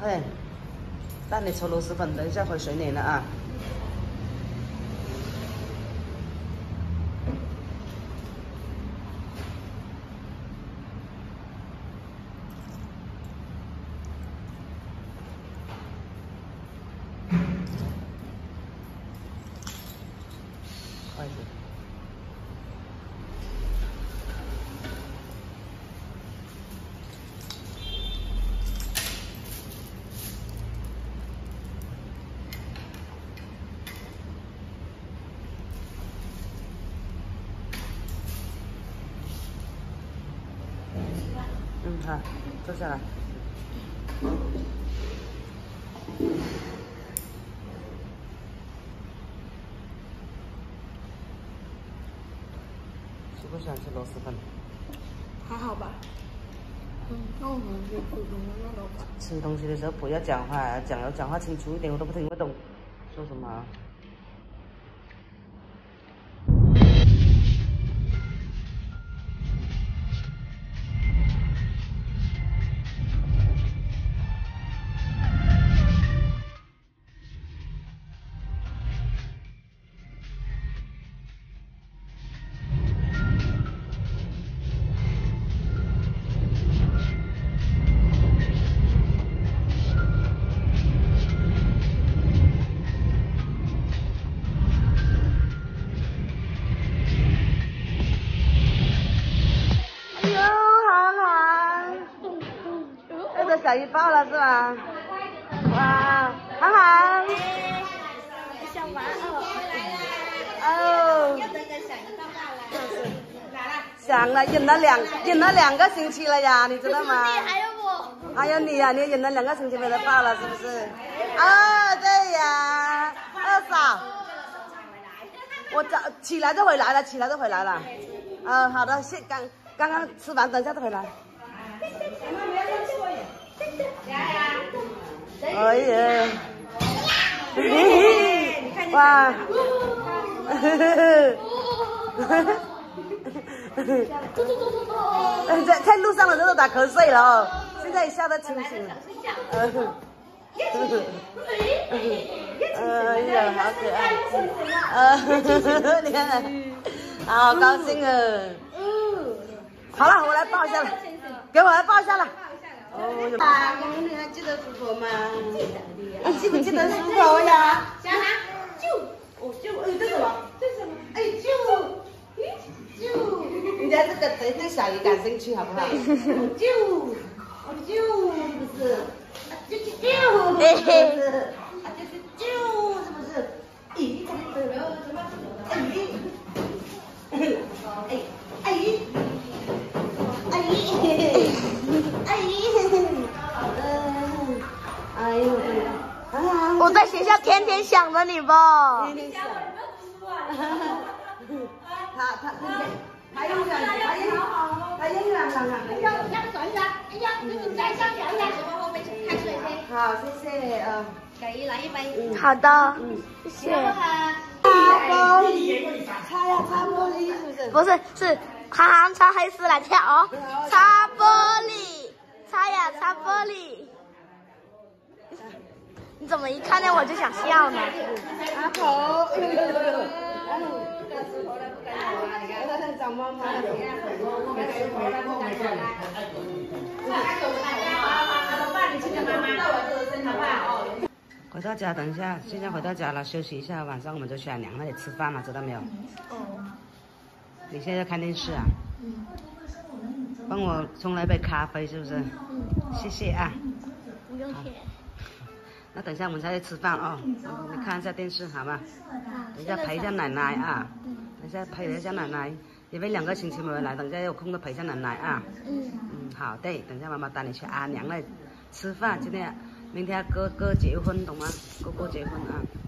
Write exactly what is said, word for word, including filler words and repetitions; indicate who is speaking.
Speaker 1: 快点，蛋你抽螺蛳粉，等一下回水碾了啊。 快点！嗯，好，坐下来。喜不喜欢吃螺蛳粉？
Speaker 2: 还好吧。嗯，那我们就普通的那种吧。
Speaker 1: 吃东西的时候不要讲话，讲要讲话清楚一点，我都不听不懂，说什么？ 小鱼爆了是吧？哇，涵涵，
Speaker 2: 小玩偶回来了。
Speaker 1: 哦，
Speaker 2: 又等个小鱼爆爆了。来了。
Speaker 1: 想了，忍了两忍了两个星期了呀，你知道吗？
Speaker 2: 还有我。
Speaker 1: 还有你呀、啊，你忍了两个星期没得爆了，是不是？啊，对呀，二嫂，我早起来就回来了，起来就回来了。嗯，好的，现刚刚刚吃完，等一下就回来。 哎呀！嘿嘿，哇！在在路上的时候打瞌睡了哦，现在一下子清醒了。哎呀，好可爱！呃，你看，好高兴啊！好了，我来抱一下了，给我来抱一下了。 哦，啊，你还记得叔婆吗？记得的。你记不记得叔婆呀？小韩，舅，哦舅，哎这什么？这什么？哎舅，舅，人家这个对对小鱼感兴趣，好不好？哦舅，哦舅，是不是？舅舅舅，是不是？啊舅舅舅，是不是？咦，怎么怎么？哎咦，哎哎咦，哎咦。 哎嗯，哎呦，
Speaker 2: 我在学校天天想着你吧。
Speaker 1: 天天想。他他他永远他永他永远想啊。
Speaker 2: 要要转一下，哎呀，来上调一下，我们开水先。
Speaker 1: 好，谢谢啊。
Speaker 2: 给来一杯。好的，嗯，谢谢。
Speaker 1: 擦玻璃，擦呀擦玻璃，是不是？
Speaker 2: 不是，是韩寒擦黑丝来跳哦，擦玻璃。 擦呀擦玻璃，你怎么一看见我就想笑呢？
Speaker 1: 阿婆，哎呦呦呦！哎，叔婆了不敢走啊！你看，他在找妈妈。回到家，等一下，现在回到家了，休息一下，晚上我们就去俺娘那里吃饭了，知道没有？哦。你现在看电视啊？嗯。 帮我冲来杯咖啡，是不是？嗯，谢谢啊。
Speaker 2: 不用谢。
Speaker 1: 那等一下我们再去吃饭哦，你看一下电视好吗？等一下陪一下奶奶啊。等一下陪一下奶奶，因为两个星期没回来，等一下有空就陪一下奶奶啊。嗯。嗯，好的，等一下妈妈带你去阿娘那里吃饭，今天、明天哥哥结婚，懂吗？哥哥结婚啊。